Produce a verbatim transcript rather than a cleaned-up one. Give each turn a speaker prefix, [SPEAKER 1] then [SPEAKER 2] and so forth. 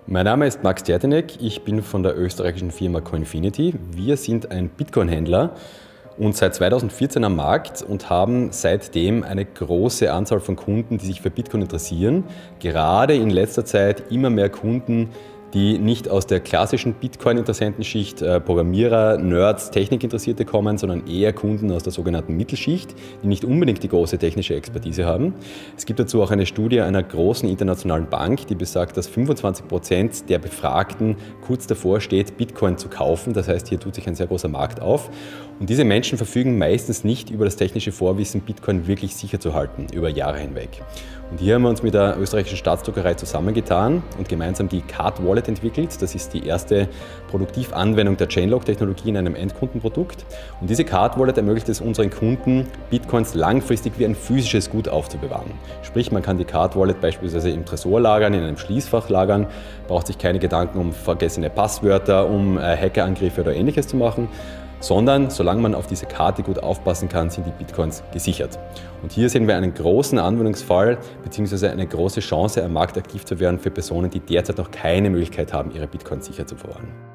[SPEAKER 1] Mein Name ist Max Djertenek, ich bin von der österreichischen Firma Coinfinity. Wir sind ein Bitcoin-Händler und seit zweitausendvierzehn am Markt und haben seitdem eine große Anzahl von Kunden, die sich für Bitcoin interessieren. Gerade in letzter Zeit immer mehr Kunden, die nicht aus der klassischen Bitcoin-Interessentenschicht, äh, Programmierer, Nerds, Technikinteressierte kommen, sondern eher Kunden aus der sogenannten Mittelschicht, die nicht unbedingt die große technische Expertise haben. Es gibt dazu auch eine Studie einer großen internationalen Bank, die besagt, dass fünfundzwanzig Prozent der Befragten kurz davor steht, Bitcoin zu kaufen. Das heißt, hier tut sich ein sehr großer Markt auf. Und diese Menschen verfügen meistens nicht über das technische Vorwissen, Bitcoin wirklich sicher zu halten, über Jahre hinweg. Und hier haben wir uns mit der österreichischen Staatsdruckerei zusammengetan und gemeinsam die Card Wallet entwickelt. Das ist die erste Produktivanwendung der Chainlock-Technologie in einem Endkundenprodukt. Und diese Card Wallet ermöglicht es unseren Kunden, Bitcoins langfristig wie ein physisches Gut aufzubewahren. Sprich, man kann die Card Wallet beispielsweise im Tresor lagern, in einem Schließfach lagern, braucht sich keine Gedanken um vergessene Passwörter, um Hackerangriffe oder Ähnliches zu machen, sondern solange man auf diese Karte gut aufpassen kann, sind die Bitcoins gesichert. Und hier sehen wir einen großen Anwendungsfall bzw. eine große Chance, am Markt aktiv zu werden für Personen, die derzeit noch keine Möglichkeit haben, ihre Bitcoins sicher zu verwahren.